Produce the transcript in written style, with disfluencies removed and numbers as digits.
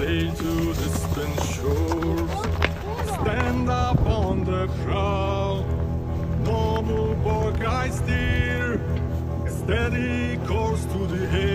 sail to distant shores. Stand up on the prow, noble bark I steer, a steady course to the air.